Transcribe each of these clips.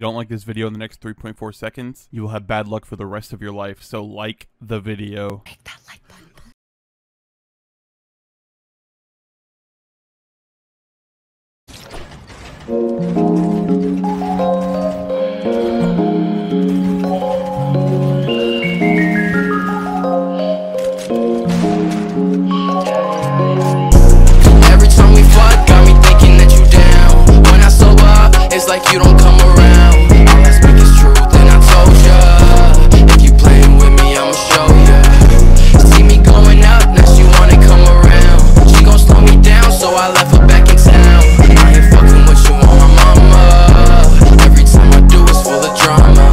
you don't like this video in the next 3.4 seconds, you will have bad luck for the rest of your life, so like the video. Make that like button. Every time we fuck, got me thinking that you down. When I sober up, it's like you don't come around. All I speak is truth and I told ya, if you playing with me, I'ma show ya. See me going up, now she wanna come around. She gon' slow me down, so I left her back in town. I ain't fucking with you on my mama. Every time I do, it's full of drama.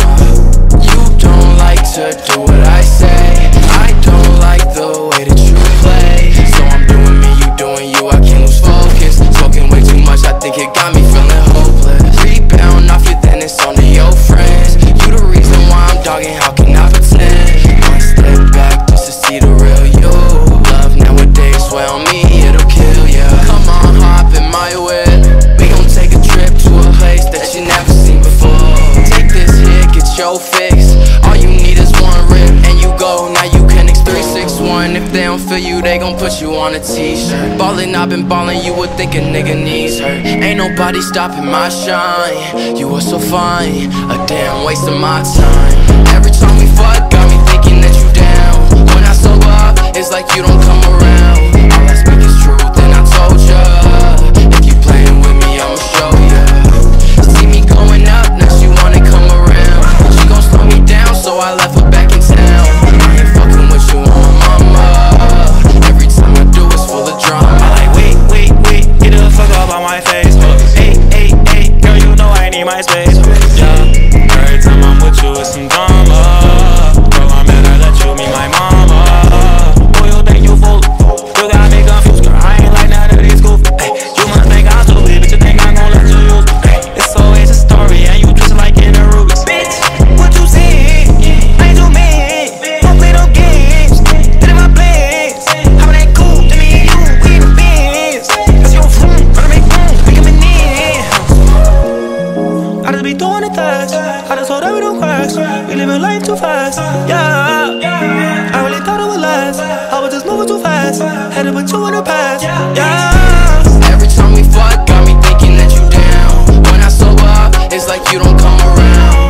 You don't like to do what I say. I don't like the way that you play. So I'm doing me, you doing you, I can't lose focus. Smoking way too much, I think it got me feeling hopeless. Rebound off you, then it's on to your friends. You the reason why I'm dogging, how can I pretend? One step back just to see the real you. Love nowadays, swear on me, it'll kill ya. Come on, hop in my whip. We gon' take a trip to a place that you never seen before. Take this hit, get your fix. All you need is one rip and you go. Now you can X 361. If they don't feel you, they gon' put you on a t-shirt. Ballin', I've been ballin', you would think a nigga needs hurt. Ain't nobody stopping my shine. You are so fine, a damn waste of my time. Every time we fuck, got me thinking that you down. When I sober up, it's like you don't come around. All I speak is truth and I told ya, if you playing with me, I'ma show ya. See me going up, now she wanna come around. She gon' slow me down, so I left her back in town. I ain't fucking with you on my mama. Every time I do, it's full of drama. I like, wait, get the fuck up on my face. Hey, girl, you know I need my space. Yeah, every time I'm with you, it's some drama. Girl, I'm better let you be my mama. Boy, you think you fool? You got me confused, girl, I ain't like none of these goof. Ay, you must think I'm stupid, but you think I'm gon' let you use me. Ay, it's always a story, and you twist it like in a Rubik's. Bitch, what you saying? I ain't too mad. Don't play no games. Get in my plans. How that cool? To me and you, we in the bands. That's your room, gotta make room. We coming in. I just be doing it fast. I just hold every request. We living life too fast. Yeah, I really thought it would last. I was just moving too fast. Had to put you in the past. Yeah. Every time we fuck, got me thinking that you down. When I sober up, it's like you don't come around.